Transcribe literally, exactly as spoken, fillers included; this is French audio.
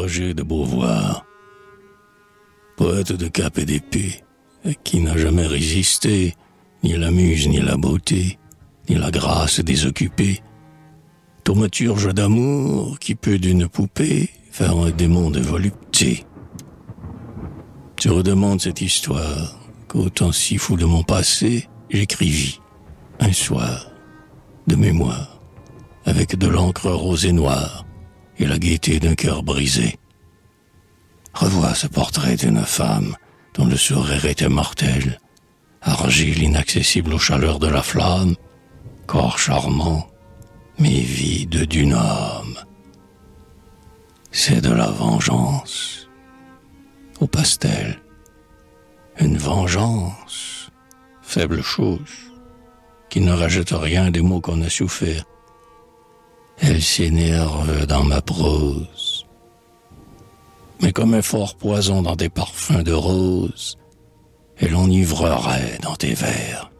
Roger de Beauvoir, poète de cap et d'épée, qui n'a jamais résisté, ni la muse, ni la beauté, ni la grâce des occupés, thaumaturge d'amour qui peut d'une poupée faire un démon de volupté. Tu redemandes cette histoire qu'au temps si fou de mon passé, j'écrivis un soir de mémoire, avec de l'encre rose et noire et la gaieté d'un cœur brisé. Revois ce portrait d'une femme dont le sourire était mortel, argile inaccessible aux chaleurs de la flamme, corps charmant, mais vide d'une âme. C'est de la vengeance, au pastel, une vengeance, faible chose, qui ne rajoute rien des mots qu'on a souffert. Elle s'énerve dans ma prose, mais comme un fort poison dans des parfums de rose, elle enivrerait dans tes vers.